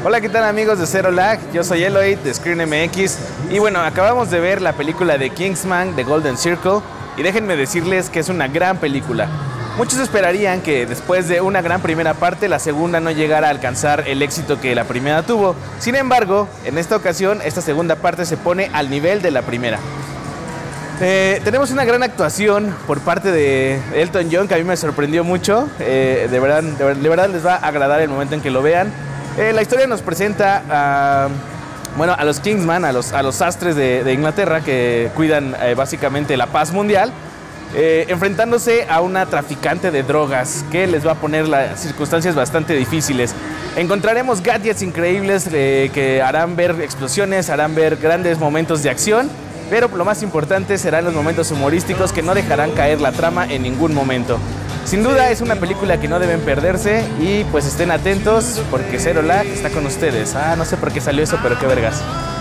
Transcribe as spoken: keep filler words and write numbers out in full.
Hola, ¿qué tal amigos de Zero Lag? Yo soy Eloy de Screen M X y bueno, acabamos de ver la película de Kingsman, The Golden Circle, y déjenme decirles que es una gran película. Muchos esperarían que después de una gran primera parte, la segunda no llegara a alcanzar el éxito que la primera tuvo. Sin embargo, en esta ocasión, esta segunda parte se pone al nivel de la primera. Eh, tenemos una gran actuación por parte de Elton John que a mí me sorprendió mucho. Eh, de, verdad, de, de verdad les va a agradar el momento en que lo vean. Eh, la historia nos presenta a, bueno, a los Kingsman, a los, a los sastres de, de Inglaterra que cuidan eh, básicamente la paz mundial, eh, enfrentándose a una traficante de drogas que les va a poner las circunstancias bastante difíciles. Encontraremos gadgets increíbles eh, que harán ver explosiones, harán ver grandes momentos de acción, pero lo más importante serán los momentos humorísticos que no dejarán caer la trama en ningún momento. Sin duda es una película que no deben perderse y pues estén atentos porque Zero Lag está con ustedes. Ah, no sé por qué salió eso, pero qué vergas.